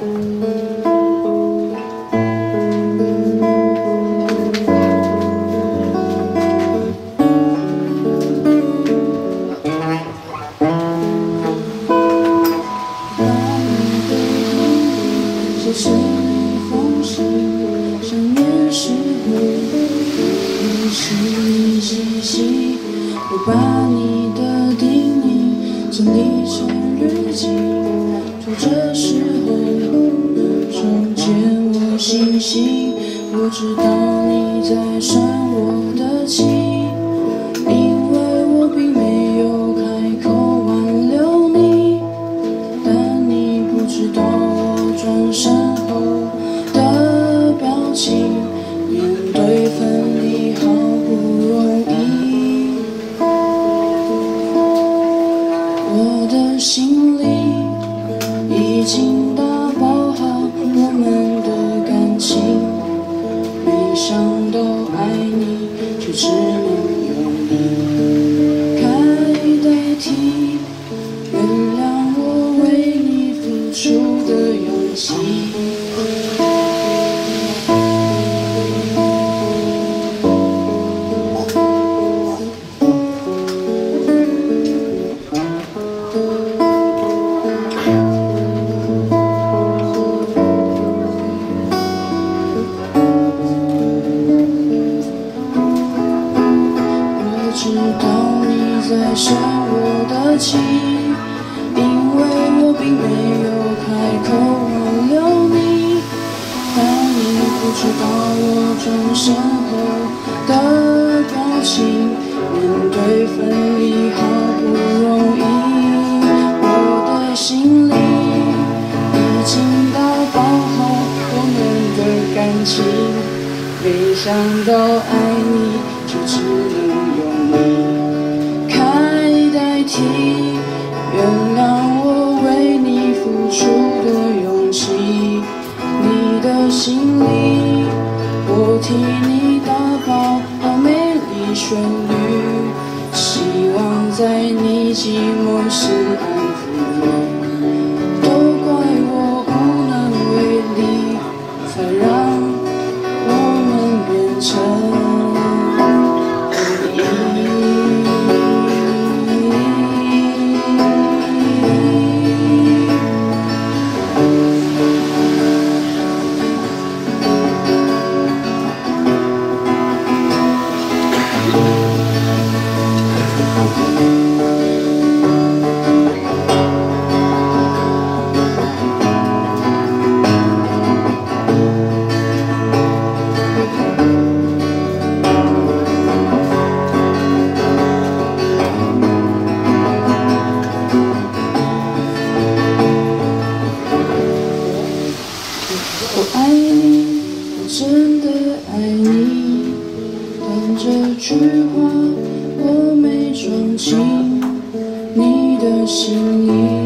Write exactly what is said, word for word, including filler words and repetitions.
是你风信，想念是我，你是你气息，我把你的叮咛整理成日记，就这时候重见我信息，我知道你在生我的气，因为我并没有开口挽留你，但你不知道我转身的表情，面对分离好不容易，我的心里已经打包好我们的感情，每想都爱你，却只能用离开代替，原谅我为你付出的勇气。知道你在生我的气，因为我并没有开口挽留你，但你不知道我转身后的表情，面对分离好不容易，我的心里已经打包好我们的感情，没想到爱你就只能用离开代替，原谅我为你付出的勇气，你的心里我替你打包好美丽旋律，希望在你寂寞时安抚你，都怪我无能为力，才让我们变成我爱你，我真的爱你，但这句话我没装进你的心里。